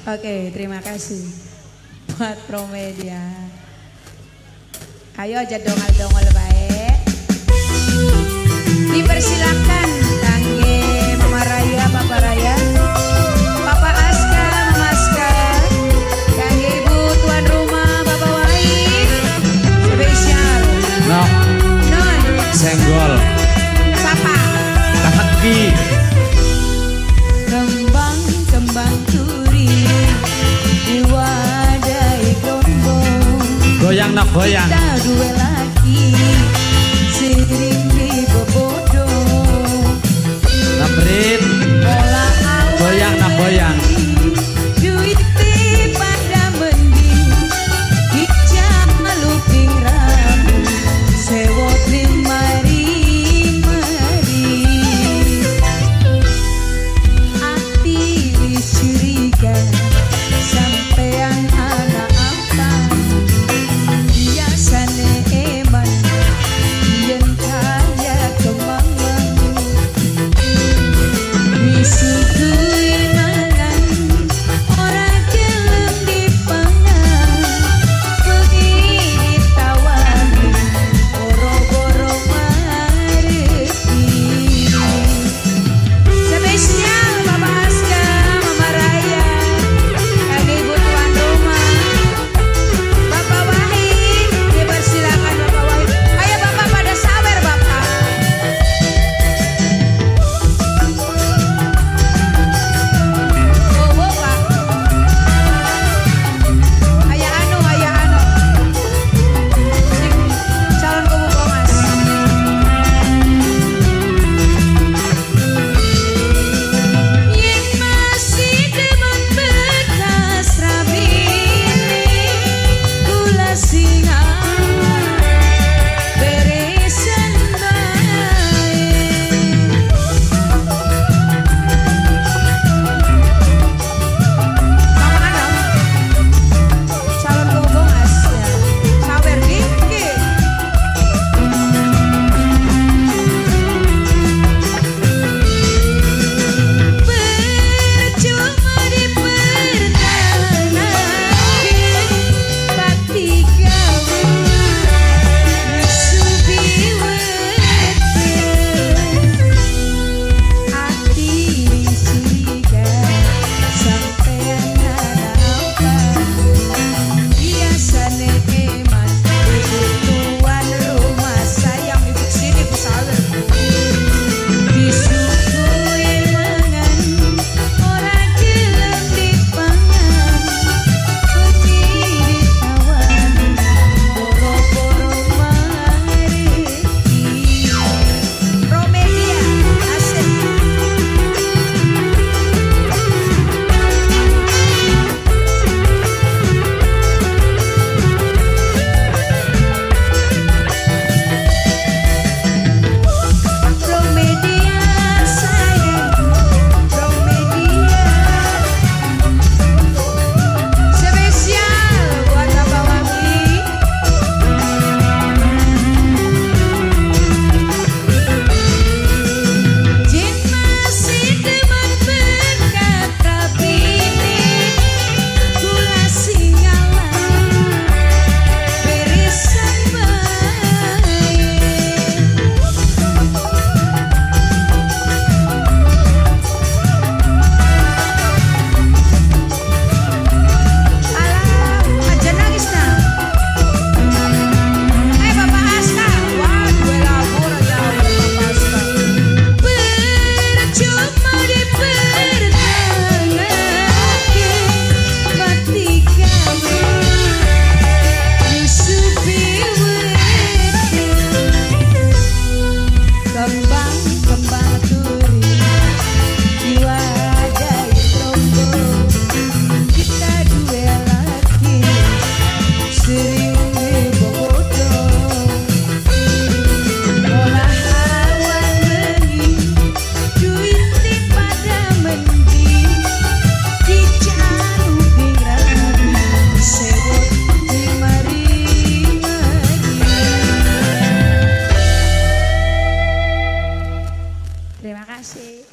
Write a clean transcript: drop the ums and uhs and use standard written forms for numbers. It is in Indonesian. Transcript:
Oke, terima kasih buat Promedia. Ayo aja dongol-dongol baik. Dipersilakan kangge Mama Raya, Papa Raya, Papa Aska, Mama Aska, kangge Ibu tuan rumah, Bapak Wahid, spesial. No. Non. Senggol. Sapa. Kaki. Kembang turi diwadai gelombang. Goyang nak goyang. Kita dua lagi sering dibobodong. Naprit. Goyang nak goyang. Duit pada mending hijab meluping rambut sewot limari. Sampean anak apa biasane eman yen kaya kemangan disugui mangan ora gelem dipangan pergi ditawani boro-boro mareki spesial Papa Aska, Mama Raya, kangge Ibu tuan rumah, Bapak Wahid, dipersilakan Bapak Wahid. Ayo Bapak pada sabar Bapak. Oh Bapak. Ayah anu. Calon kubu Pongas. Yen masih demen bekas rabine kula singalah beresan bae. Sama Adam, calon kubu Pongas ya. Sawer dikit. Percuma dipertahankan bakti gawe disubi wete hati disirikan sampean apa biasane eman ibu tuan rumah sayang ibu sini bu sawer disugui mangan ora gelem dipangan pergi ditawani boro-boro mareki. Promedia asik. Promedia sayang, Promedia spesial buat Bapak Wahid. Jin masih demen bekat rabine kula singalah beresan bae. Alah, aja nangis nah. Bapak Aska, wah dua lagu aja Bapak Aska. Percuma dipertahankan bakti gawe disubi wete kembang turi diwadai gelombang. Kita dua lagi sering dibobodong. Olah awan bengi duit pada mending dijaluping rabi sewot limari. Terima kasih.